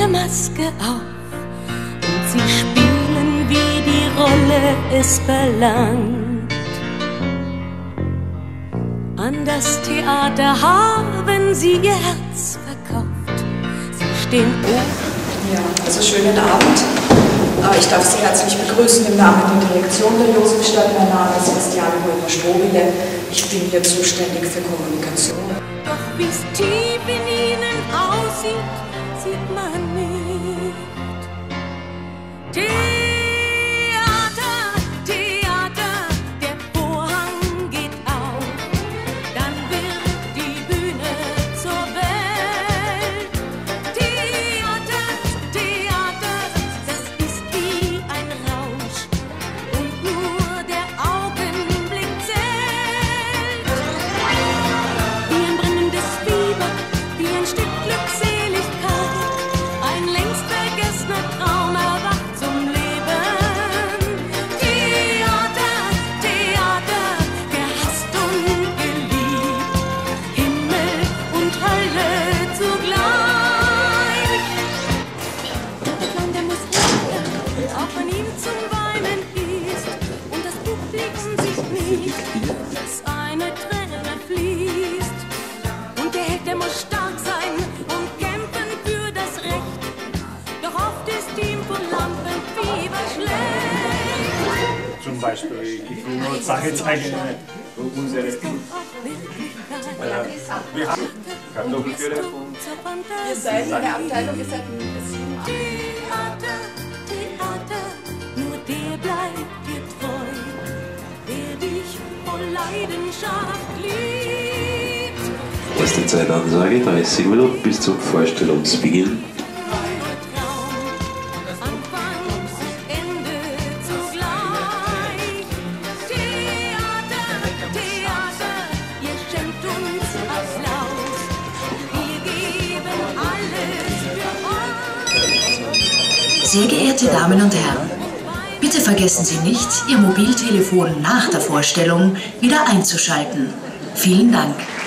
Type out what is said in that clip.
Maske auf und sie spielen, wie die Rolle es verlangt. An das Theater haben sie ihr Herz verkauft. Sie stehen oben. Ja, also schönen Abend. Ich darf Sie herzlich begrüßen im Namen der Direktion der Josefstadt. Mein Name ist Christiane Römer-Strobele. Ich bin hier zuständig für Kommunikation. Doch wie es tief in ihnen aussieht, sieht man nicht. Theater, Theater, der Vorhang geht auf, dann wird die Bühne zur Welt. Theater, Theater, das ist wie ein Rausch und nur der Augenblick zählt. Wie ein brennendes Fieber, wie ein Stück Glückseligkeit, ein längst vergessener Traum erwacht zum Leben. Theater, Theater, gehasst und geliebt, Himmel und Hölle zugleich. Das Land der Musiker, auch wenn ihm zum Weinen ist, und das Publikum sieht nicht, dass eine Träne fließt. Und der Held, der muss stark sein und kämpfen für das Recht. Doch oft ist ihm von Lampenfieber schlecht. Zum Beispiel, ich will nur Sachen zeigen, unsere wir haben Kartoffelpüree. Ihr seid eine Abteilung, ihr seid ein Theater, Theater, nur der bleibt dir treu, der dich voll Leidenschaft liebt. Erste Zeitansage 30 Minuten bis zum Vorstellungsbeginn. Anfang und Ende zugleich. Theater, Theater, ihr schenkt uns Applaus. Wir geben alles für euch. Sehr geehrte Damen und Herren, bitte vergessen Sie nicht, Ihr Mobiltelefon nach der Vorstellung wieder einzuschalten. Vielen Dank.